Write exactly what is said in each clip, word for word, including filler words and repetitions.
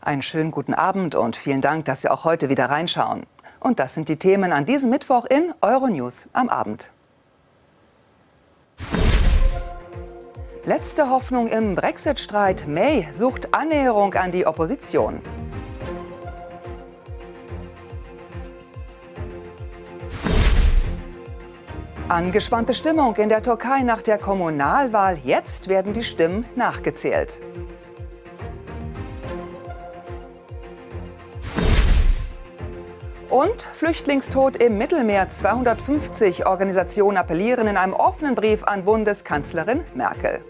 Einen schönen guten Abend und vielen Dank, dass Sie auch heute wieder reinschauen. Und das sind die Themen an diesem Mittwoch in Euronews am Abend. Letzte Hoffnung im Brexit-Streit. May sucht Annäherung an die Opposition. Angespannte Stimmung in der Türkei nach der Kommunalwahl. Jetzt werden die Stimmen nachgezählt. Und Flüchtlingstod im Mittelmeer. zweihundertfünfzig Organisationen appellieren in einem offenen Brief an Bundeskanzlerin Merkel.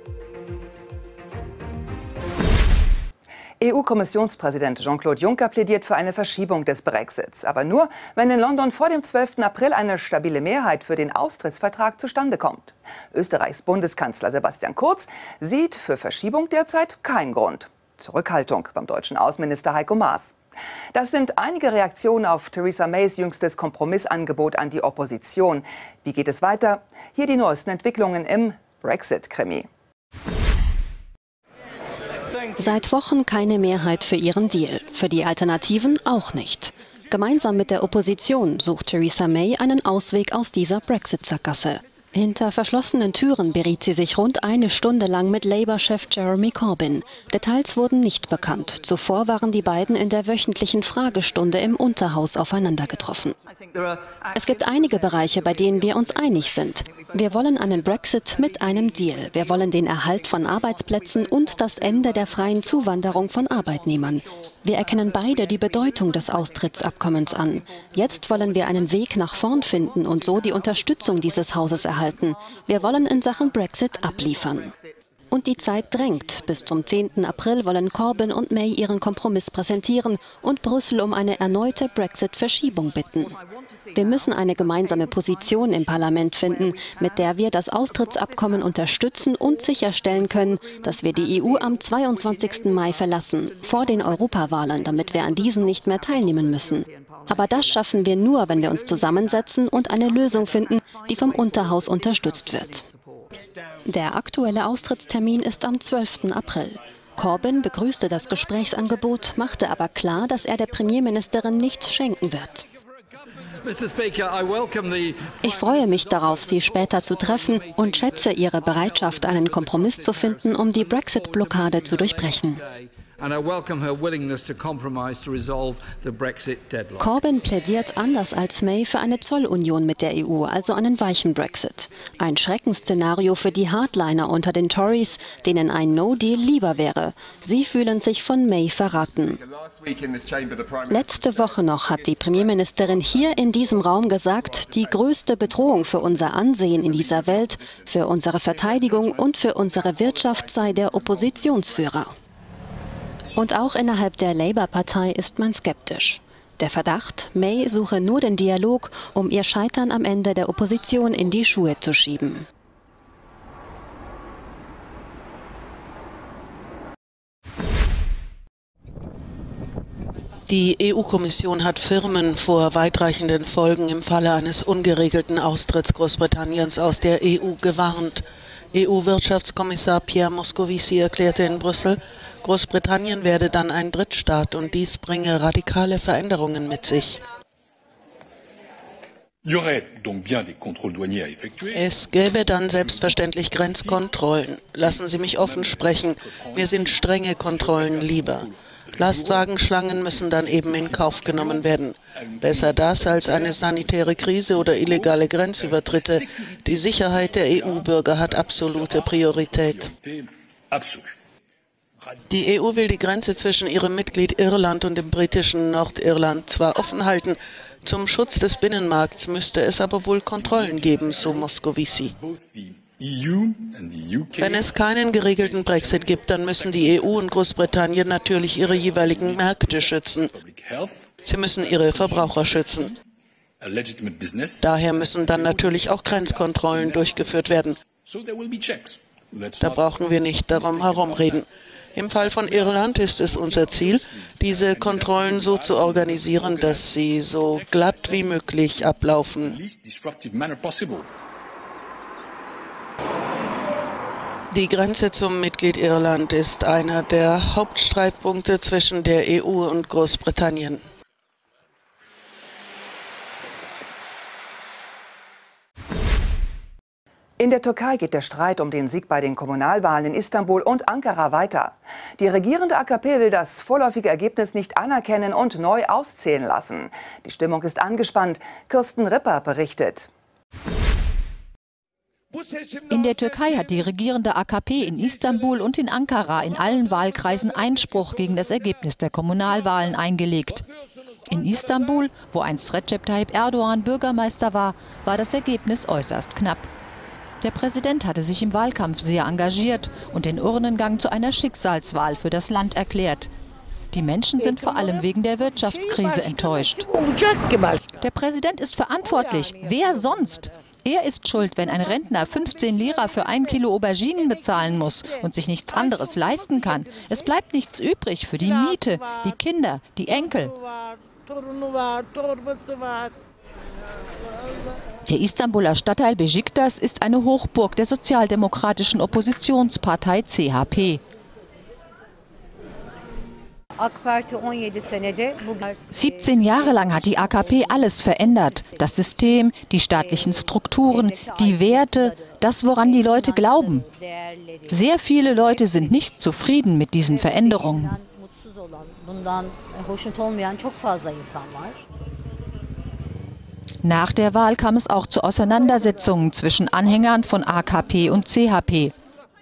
E U-Kommissionspräsident Jean-Claude Juncker plädiert für eine Verschiebung des Brexits. Aber nur, wenn in London vor dem zwölften April eine stabile Mehrheit für den Austrittsvertrag zustande kommt. Österreichs Bundeskanzler Sebastian Kurz sieht für Verschiebung derzeit keinen Grund. Zurückhaltung beim deutschen Außenminister Heiko Maas. Das sind einige Reaktionen auf Theresa Mays jüngstes Kompromissangebot an die Opposition. Wie geht es weiter? Hier die neuesten Entwicklungen im Brexit-Krimi. Seit Wochen keine Mehrheit für ihren Deal, für die Alternativen auch nicht. Gemeinsam mit der Opposition sucht Theresa May einen Ausweg aus dieser Brexit-Sackgasse. Hinter verschlossenen Türen beriet sie sich rund eine Stunde lang mit Labour-Chef Jeremy Corbyn. Details wurden nicht bekannt. Zuvor waren die beiden in der wöchentlichen Fragestunde im Unterhaus aufeinander getroffen. Es gibt einige Bereiche, bei denen wir uns einig sind. Wir wollen einen Brexit mit einem Deal. Wir wollen den Erhalt von Arbeitsplätzen und das Ende der freien Zuwanderung von Arbeitnehmern. Wir erkennen beide die Bedeutung des Austrittsabkommens an. Jetzt wollen wir einen Weg nach vorn finden und so die Unterstützung dieses Hauses erhalten. Wir wollen in Sachen Brexit abliefern. Und die Zeit drängt. Bis zum zehnten April wollen Corbyn und May ihren Kompromiss präsentieren und Brüssel um eine erneute Brexit-Verschiebung bitten. Wir müssen eine gemeinsame Position im Parlament finden, mit der wir das Austrittsabkommen unterstützen und sicherstellen können, dass wir die E U am zweiundzwanzigsten Mai verlassen, vor den Europawahlen, damit wir an diesen nicht mehr teilnehmen müssen. Aber das schaffen wir nur, wenn wir uns zusammensetzen und eine Lösung finden, die vom Unterhaus unterstützt wird. Der aktuelle Austrittstermin ist am zwölften April. Corbyn begrüßte das Gesprächsangebot, machte aber klar, dass er der Premierministerin nichts schenken wird. Ich freue mich darauf, Sie später zu treffen und schätze Ihre Bereitschaft, einen Kompromiss zu finden, um die Brexit-Blockade zu durchbrechen. Corbyn plädiert anders als May für eine Zollunion mit der E U, also einen weichen Brexit. Ein Schreckensszenario für die Hardliner unter den Tories, denen ein No-Deal lieber wäre. Sie fühlen sich von May verraten. Letzte Woche noch hat die Premierministerin hier in diesem Raum gesagt, die größte Bedrohung für unser Ansehen in dieser Welt, für unsere Verteidigung und für unsere Wirtschaft sei der Oppositionsführer. Und auch innerhalb der Labour-Partei ist man skeptisch. Der Verdacht, May suche nur den Dialog, um ihr Scheitern am Ende der Opposition in die Schuhe zu schieben. Die E U-Kommission hat Firmen vor weitreichenden Folgen im Falle eines ungeregelten Austritts Großbritanniens aus der E U gewarnt. E U-Wirtschaftskommissar Pierre Moscovici erklärte in Brüssel, Großbritannien werde dann ein Drittstaat und dies bringe radikale Veränderungen mit sich. Es gäbe dann selbstverständlich Grenzkontrollen. Lassen Sie mich offen sprechen, mir sind strenge Kontrollen lieber. Lastwagenschlangen müssen dann eben in Kauf genommen werden. Besser das als eine sanitäre Krise oder illegale Grenzübertritte. Die Sicherheit der E U-Bürger hat absolute Priorität. Die E U will die Grenze zwischen ihrem Mitglied Irland und dem britischen Nordirland zwar offen halten, zum Schutz des Binnenmarkts müsste es aber wohl Kontrollen geben, so Moscovici. Wenn es keinen geregelten Brexit gibt, dann müssen die E U und Großbritannien natürlich ihre jeweiligen Märkte schützen. Sie müssen ihre Verbraucher schützen. Daher müssen dann natürlich auch Grenzkontrollen durchgeführt werden. Da brauchen wir nicht darum herumreden. Im Fall von Irland ist es unser Ziel, diese Kontrollen so zu organisieren, dass sie so glatt wie möglich ablaufen. Die Grenze zum Mitglied Irland ist einer der Hauptstreitpunkte zwischen der E U und Großbritannien. In der Türkei geht der Streit um den Sieg bei den Kommunalwahlen in Istanbul und Ankara weiter. Die regierende A K P will das vorläufige Ergebnis nicht anerkennen und neu auszählen lassen. Die Stimmung ist angespannt. Kirsten Ripper berichtet. In der Türkei hat die regierende A K P in Istanbul und in Ankara in allen Wahlkreisen Einspruch gegen das Ergebnis der Kommunalwahlen eingelegt. In Istanbul, wo einst Recep Tayyip Erdoğan Bürgermeister war, war das Ergebnis äußerst knapp. Der Präsident hatte sich im Wahlkampf sehr engagiert und den Urnengang zu einer Schicksalswahl für das Land erklärt. Die Menschen sind vor allem wegen der Wirtschaftskrise enttäuscht. Der Präsident ist verantwortlich. Wer sonst? Er ist schuld, wenn ein Rentner fünfzehn Lira für ein Kilo Auberginen bezahlen muss und sich nichts anderes leisten kann. Es bleibt nichts übrig für die Miete, die Kinder, die Enkel. Der Istanbuler Stadtteil Beşiktaş ist eine Hochburg der sozialdemokratischen Oppositionspartei C H P. siebzehn Jahre lang hat die A K P alles verändert. Das System, die staatlichen Strukturen, die Werte, das, woran die Leute glauben. Sehr viele Leute sind nicht zufrieden mit diesen Veränderungen. Nach der Wahl kam es auch zu Auseinandersetzungen zwischen Anhängern von A K P und C H P.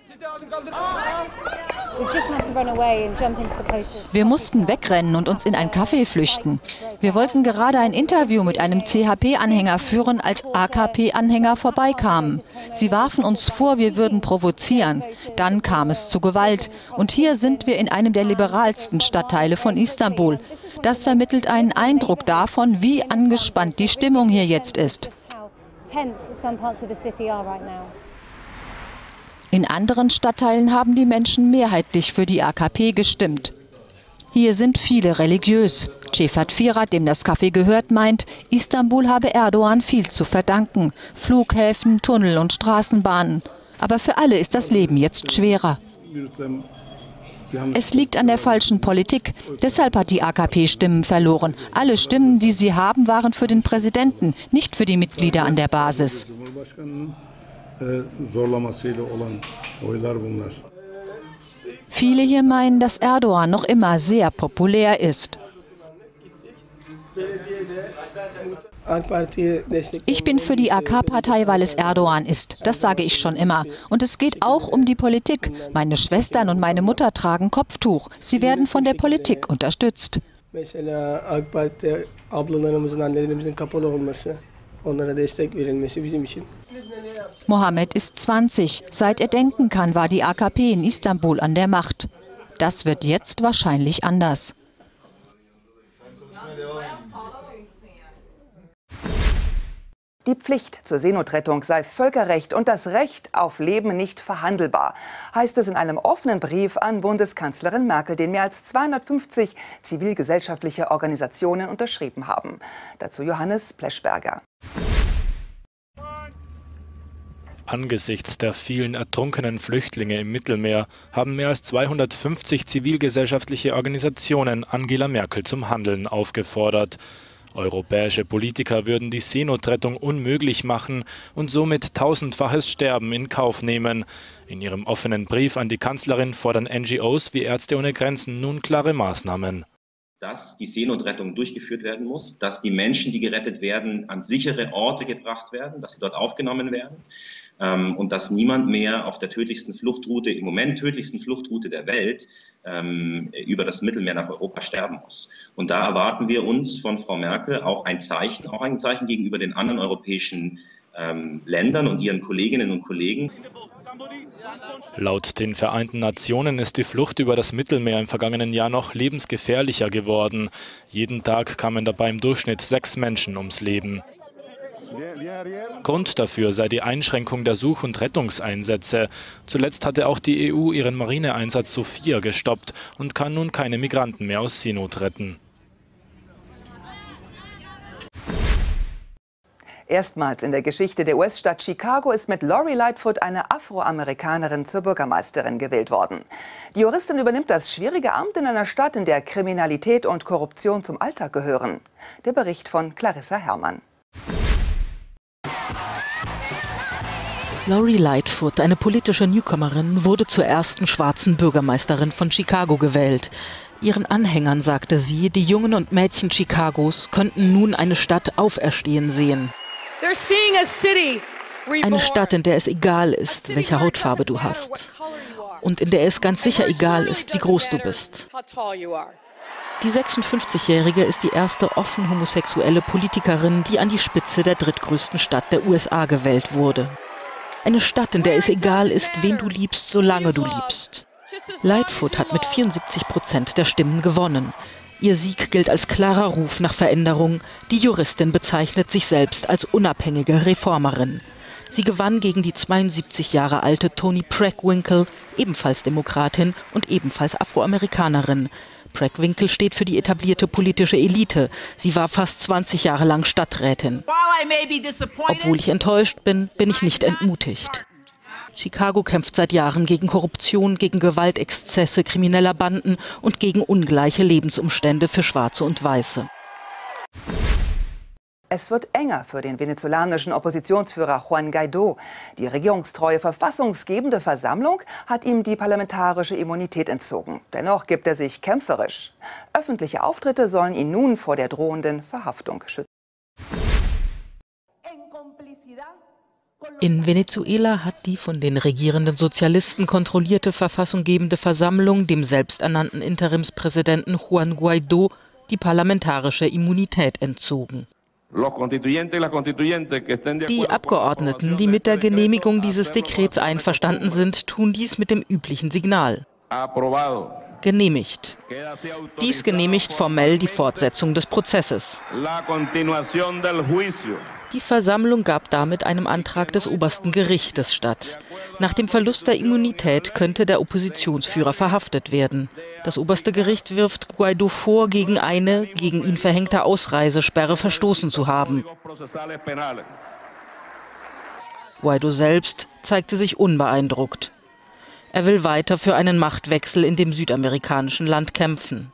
Wir mussten wegrennen und uns in ein Café flüchten. Wir wollten gerade ein Interview mit einem C H P-Anhänger führen, als A K P-Anhänger vorbeikamen. Sie warfen uns vor, wir würden provozieren. Dann kam es zu Gewalt. Und hier sind wir in einem der liberalsten Stadtteile von Istanbul. Das vermittelt einen Eindruck davon, wie angespannt die Stimmung hier jetzt ist. In anderen Stadtteilen haben die Menschen mehrheitlich für die A K P gestimmt. Hier sind viele religiös. Cefat Firat, dem das Café gehört, meint, Istanbul habe Erdoğan viel zu verdanken. Flughäfen, Tunnel und Straßenbahnen. Aber für alle ist das Leben jetzt schwerer. Es liegt an der falschen Politik. Deshalb hat die A K P Stimmen verloren. Alle Stimmen, die sie haben, waren für den Präsidenten, nicht für die Mitglieder an der Basis. Viele hier meinen, dass Erdoğan noch immer sehr populär ist. Ich bin für die A K-Partei, weil es Erdoğan ist. Das sage ich schon immer. Und es geht auch um die Politik. Meine Schwestern und meine Mutter tragen Kopftuch. Sie werden von der Politik unterstützt. Mohammed ist zwanzig. Seit er denken kann, war die A K P in Istanbul an der Macht. Das wird jetzt wahrscheinlich anders. Die Pflicht zur Seenotrettung sei Völkerrecht und das Recht auf Leben nicht verhandelbar, heißt es in einem offenen Brief an Bundeskanzlerin Merkel, den mehr als zweihundertfünfzig zivilgesellschaftliche Organisationen unterschrieben haben. Dazu Johannes Pleschberger. Angesichts der vielen ertrunkenen Flüchtlinge im Mittelmeer haben mehr als zweihundertfünfzig zivilgesellschaftliche Organisationen Angela Merkel zum Handeln aufgefordert. Europäische Politiker würden die Seenotrettung unmöglich machen und somit tausendfaches Sterben in Kauf nehmen. In ihrem offenen Brief an die Kanzlerin fordern N G Os wie Ärzte ohne Grenzen nun klare Maßnahmen. Dass die Seenotrettung durchgeführt werden muss, dass die Menschen, die gerettet werden, an sichere Orte gebracht werden, dass sie dort aufgenommen werden ähm, und dass niemand mehr auf der tödlichsten Fluchtroute, im Moment tödlichsten Fluchtroute der Welt, ähm, über das Mittelmeer nach Europa sterben muss. Und da erwarten wir uns von Frau Merkel auch ein Zeichen, auch ein Zeichen gegenüber den anderen europäischen ähm, Ländern und ihren Kolleginnen und Kollegen. Laut den Vereinten Nationen ist die Flucht über das Mittelmeer im vergangenen Jahr noch lebensgefährlicher geworden. Jeden Tag kamen dabei im Durchschnitt sechs Menschen ums Leben. Grund dafür sei die Einschränkung der Such- und Rettungseinsätze. Zuletzt hatte auch die E U ihren Marineeinsatz Sophia gestoppt und kann nun keine Migranten mehr aus Seenot retten. Erstmals in der Geschichte der U S-Stadt Chicago ist mit Lori Lightfoot eine Afroamerikanerin zur Bürgermeisterin gewählt worden. Die Juristin übernimmt das schwierige Amt in einer Stadt, in der Kriminalität und Korruption zum Alltag gehören. Der Bericht von Clarissa Herrmann. Lori Lightfoot, eine politische Newcomerin, wurde zur ersten schwarzen Bürgermeisterin von Chicago gewählt. Ihren Anhängern sagte sie, die Jungen und Mädchen Chicagos könnten nun eine Stadt auferstehen sehen. Eine Stadt, in der es egal ist, welche Hautfarbe du hast. Und in der es ganz sicher egal ist, wie groß du bist. Die sechsundfünfzigjährige ist die erste offen homosexuelle Politikerin, die an die Spitze der drittgrößten Stadt der U S A gewählt wurde. Eine Stadt, in der es egal ist, wen du liebst, solange du liebst. Lightfoot hat mit vierundsiebzig Prozent der Stimmen gewonnen. Ihr Sieg gilt als klarer Ruf nach Veränderung. Die Juristin bezeichnet sich selbst als unabhängige Reformerin. Sie gewann gegen die zweiundsiebzig Jahre alte Toni Preckwinkle, ebenfalls Demokratin und ebenfalls Afroamerikanerin. Preckwinkle steht für die etablierte politische Elite. Sie war fast zwanzig Jahre lang Stadträtin. Obwohl ich enttäuscht bin, bin ich nicht entmutigt. Chicago kämpft seit Jahren gegen Korruption, gegen Gewaltexzesse krimineller Banden und gegen ungleiche Lebensumstände für Schwarze und Weiße. Es wird enger für den venezolanischen Oppositionsführer Juan Guaidó. Die regierungstreue verfassungsgebende Versammlung hat ihm die parlamentarische Immunität entzogen. Dennoch gibt er sich kämpferisch. Öffentliche Auftritte sollen ihn nun vor der drohenden Verhaftung schützen. In Venezuela hat die von den regierenden Sozialisten kontrollierte verfassunggebende Versammlung dem selbsternannten Interimspräsidenten Juan Guaidó die parlamentarische Immunität entzogen. Die Abgeordneten, die mit der Genehmigung dieses Dekrets einverstanden sind, tun dies mit dem üblichen Signal. Genehmigt. Dies genehmigt formell die Fortsetzung des Prozesses. Die Versammlung gab damit einem Antrag des obersten Gerichtes statt. Nach dem Verlust der Immunität könnte der Oppositionsführer verhaftet werden. Das oberste Gericht wirft Guaidó vor, gegen eine gegen ihn verhängte Ausreisesperre verstoßen zu haben. Guaidó selbst zeigte sich unbeeindruckt. Er will weiter für einen Machtwechsel in dem südamerikanischen Land kämpfen.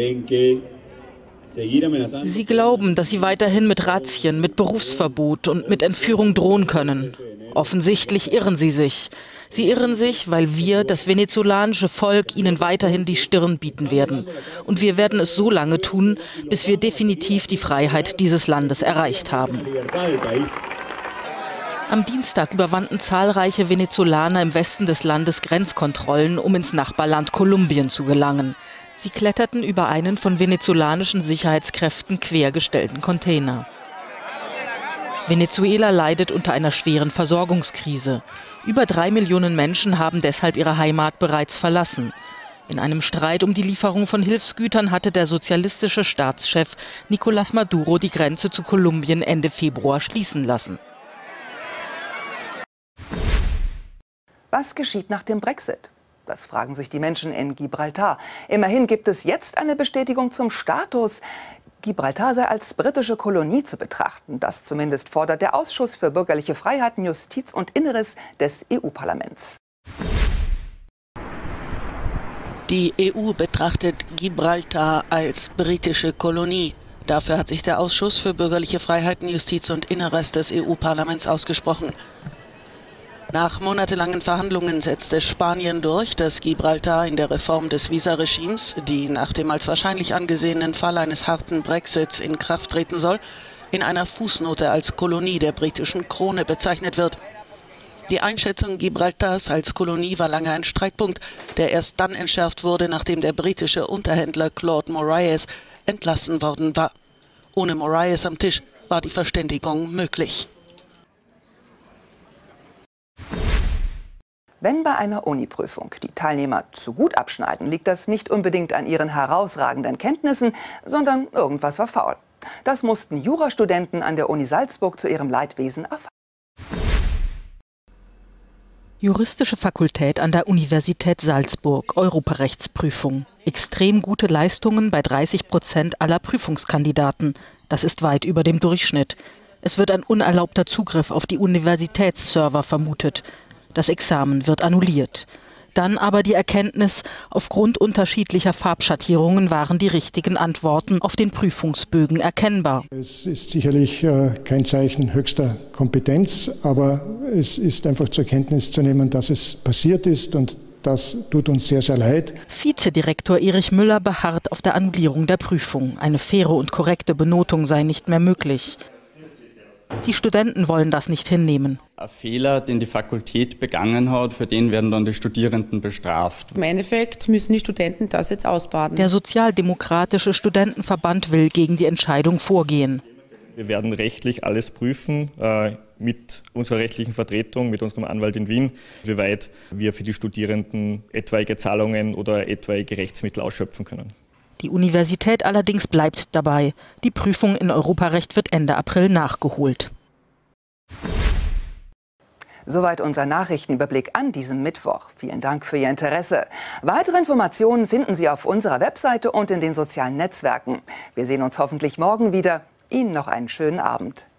Sie glauben, dass sie weiterhin mit Razzien, mit Berufsverbot und mit Entführung drohen können. Offensichtlich irren sie sich. Sie irren sich, weil wir, das venezolanische Volk, ihnen weiterhin die Stirn bieten werden. Und wir werden es so lange tun, bis wir definitiv die Freiheit dieses Landes erreicht haben. Am Dienstag überwanden zahlreiche Venezolaner im Westen des Landes Grenzkontrollen, um ins Nachbarland Kolumbien zu gelangen. Sie kletterten über einen von venezolanischen Sicherheitskräften quergestellten Container. Venezuela leidet unter einer schweren Versorgungskrise. Über drei Millionen Menschen haben deshalb ihre Heimat bereits verlassen. In einem Streit um die Lieferung von Hilfsgütern hatte der sozialistische Staatschef Nicolás Maduro die Grenze zu Kolumbien Ende Februar schließen lassen. Was geschieht nach dem Brexit? Das fragen sich die Menschen in Gibraltar. Immerhin gibt es jetzt eine Bestätigung zum Status. Gibraltar sei als britische Kolonie zu betrachten. Das zumindest fordert der Ausschuss für bürgerliche Freiheiten, Justiz und Inneres des E U-Parlaments. Die E U betrachtet Gibraltar als britische Kolonie. Dafür hat sich der Ausschuss für bürgerliche Freiheiten, Justiz und Inneres des E U-Parlaments ausgesprochen. Nach monatelangen Verhandlungen setzte Spanien durch, dass Gibraltar in der Reform des Visaregimes, die nach dem als wahrscheinlich angesehenen Fall eines harten Brexits in Kraft treten soll, in einer Fußnote als Kolonie der britischen Krone bezeichnet wird. Die Einschätzung Gibraltars als Kolonie war lange ein Streitpunkt, der erst dann entschärft wurde, nachdem der britische Unterhändler Claude Moraes entlassen worden war. Ohne Moraes am Tisch war die Verständigung möglich. Wenn bei einer Uni-Prüfung die Teilnehmer zu gut abschneiden, liegt das nicht unbedingt an ihren herausragenden Kenntnissen, sondern irgendwas war faul. Das mussten Jurastudenten an der Uni Salzburg zu ihrem Leidwesen erfahren. Juristische Fakultät an der Universität Salzburg, Europarechtsprüfung. Extrem gute Leistungen bei dreißig Prozent aller Prüfungskandidaten. Das ist weit über dem Durchschnitt. Es wird ein unerlaubter Zugriff auf die Universitätsserver vermutet. Das Examen wird annulliert. Dann aber die Erkenntnis, aufgrund unterschiedlicher Farbschattierungen waren die richtigen Antworten auf den Prüfungsbögen erkennbar. Es ist sicherlich äh, kein Zeichen höchster Kompetenz, aber es ist einfach zur Kenntnis zu nehmen, dass es passiert ist, und das tut uns sehr, sehr leid. Vizedirektor Erich Müller beharrt auf der Annullierung der Prüfung. Eine faire und korrekte Benotung sei nicht mehr möglich. Die Studenten wollen das nicht hinnehmen. Ein Fehler, den die Fakultät begangen hat, für den werden dann die Studierenden bestraft. Im Endeffekt müssen die Studenten das jetzt ausbaden. Der Sozialdemokratische Studentenverband will gegen die Entscheidung vorgehen. Wir werden rechtlich alles prüfen, äh, mit unserer rechtlichen Vertretung, mit unserem Anwalt in Wien, wie weit wir für die Studierenden etwaige Zahlungen oder etwaige Rechtsmittel ausschöpfen können. Die Universität allerdings bleibt dabei. Die Prüfung in Europarecht wird Ende April nachgeholt. Soweit unser Nachrichtenüberblick an diesem Mittwoch. Vielen Dank für Ihr Interesse. Weitere Informationen finden Sie auf unserer Webseite und in den sozialen Netzwerken. Wir sehen uns hoffentlich morgen wieder. Ihnen noch einen schönen Abend.